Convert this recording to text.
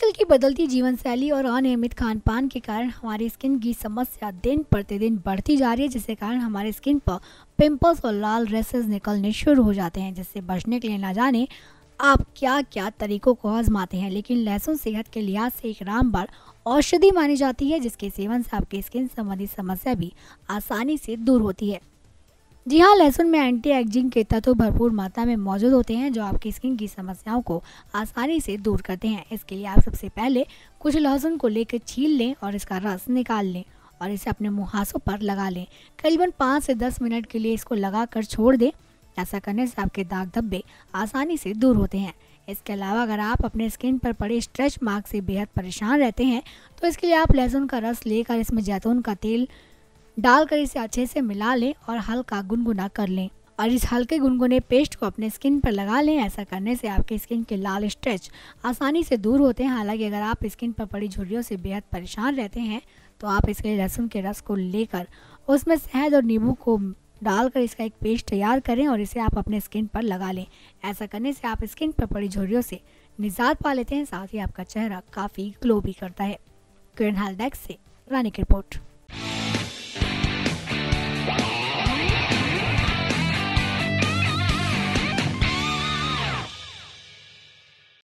आजकल की बदलती जीवन शैली और अनियमित खान पान के कारण हमारी स्किन की समस्या दिन प्रतिदिन बढ़ती जा रही है, जिसके कारण हमारे स्किन पर पिंपल्स और लाल रेसेस निकलने शुरू हो जाते हैं। जिससे बचने के लिए ना जाने आप क्या क्या तरीकों को आजमाते हैं, लेकिन लहसुन सेहत के लिहाज से एक रामबाण औषधि मानी जाती है, जिसके सेवन से आपकी स्किन संबंधी समस्या भी आसानी से दूर होती है। जी हाँ, लहसुन में एंटी एजिंग के तत्व भरपूर मात्रा में मौजूद होते हैं, जो आपकी स्किन की समस्याओं को आसानी से दूर करते हैं। इसके लिए आप सबसे पहले कुछ लहसुन को लेकर छील लें और इसका रस निकाल लें और इसे अपने मुहासों पर लगा लें। करीबन 5 से 10 मिनट के लिए इसको लगाकर छोड़ दें। ऐसा करने से आपके दाग धब्बे आसानी से दूर होते हैं। इसके अलावा अगर आप अपने स्किन पर पड़े स्ट्रेच मार्क से बेहद परेशान रहते हैं, तो इसके लिए आप लहसुन का रस लेकर इसमें जैतून का तेल डालकर इसे अच्छे से मिला लें और हल्का गुनगुना कर लें और इस हल्के गुनगुने पेस्ट को अपने स्किन पर लगा लें। ऐसा करने से आपके स्किन के लाल स्ट्रेच आसानी से दूर होते हैं। हालांकि अगर आप स्किन पर पड़ी झुर्रियों से बेहद परेशान रहते हैं, तो आप इसके लिए लहसुन के रस को लेकर उसमें शहद और नींबू को डालकर इसका एक पेस्ट तैयार करें और इसे आप अपने स्किन पर लगा लें। ऐसा करने से आप स्किन पर पड़ी झुर्रियों से निजात पा लेते हैं, साथ ही आपका चेहरा काफ़ी ग्लो भी करता है। किरण हाल डेस्क से रानी की रिपोर्ट।